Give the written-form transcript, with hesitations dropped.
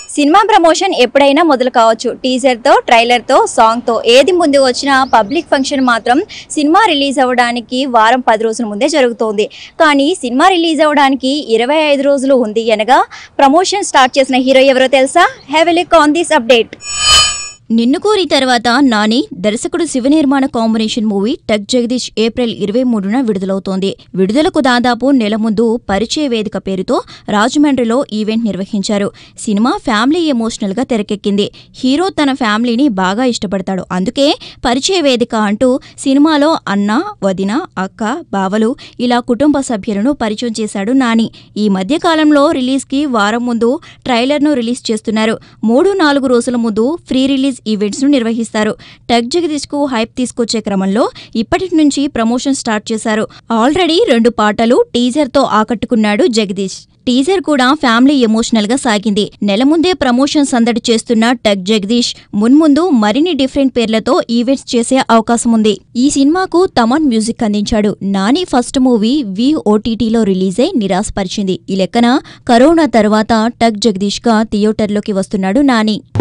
Cinema promotion ఎప్పుడైనా మొదలు కావచ్చు. టీజర్తో, ట్రైలర్తో, సాంగ్తో ఏది ముందు వచ్చినా పబ్లిక్ ఫంక్షన్ మాత్రం సినిమా రిలీజ్ అవ్వడానికి వారం 10 రోజుల ముందే జరుగుతోంది. కానీ సినిమా రిలీజ్ అవ్వడానికి 25 రోజులు ఉంది అనగా ప్రమోషన్ స్టార్ట్ చేసిన హీరో ఎవరో తెలుసా? Have a look on this update. నిన్ను కోరి తర్వాత నాని దర్శకుడు శివ నిర్మాణ కాంబినేషన్ మూవీ టక్ జగదీష్ ఏప్రిల్ 23న విడుదలవుతోంది. విడుదలకు దాదాపు నెల ముందు పరిచయ వేదిక పేరుతో రాజమండ్రిలో ఈవెంట్ నిర్వహించారు. సినిమా ఫ్యామిలీ ఎమోషనల్ గా తెరకెక్కింది. హీరో తన ఫ్యామిలీని బాగా ఇష్టపడతాడు. అందుకే పరిచయ వేదిక అంటూ సినిమాలో అన్న, వదిన, అక్క, బావలు ఇలా కుటుంబ సభ్యులను పరిచయం చేశాడు నాని. ఈ మధ్య కాలంలో రిలీజ్ కి వారం ముందు ట్రైలర్ ను రిలీజ్ చేస్తున్నారు. 3-4 రోజుల ముందు ఫ్రీ రిలీజ్ ఈవెంట్స్ ను నిర్వహిస్తారు. టక్ జగదీష్ కు హైప్ తీసుకొచ్చే క్రమంలో ఇప్పటి నుంచి ప్రమోషన్ స్టార్ట్ చేశారు. ఆల్రెడీ 2 పాటలు టీజర్ తో ఆకట్టుకున్నాడు జగదీష్. టీజర్ కూడా ఫ్యామిలీ ఎమోషనల్ గా సాగింది. నెల ముందే ప్రమోషన్ సందడి చేస్తున్న టక్ జగదీష్ మున్ముందు మరిన్ని డిఫరెంట్ పేర్లతో ఈవెంట్స్ చేసే అవకాశం ఉంది. ఈ సినిమాకు తమన్ మ్యూజిక్ అందించాడు. నాని ఫస్ట్ మూవీ ఓటీటీలో రిలీజ్ అయి నిరాశపరిచింది. ఈ లెక్కన కరోనా తర్వాత టక్ జగదీష్ గా థియేటర్లోకి వస్తున్నాడు నాని.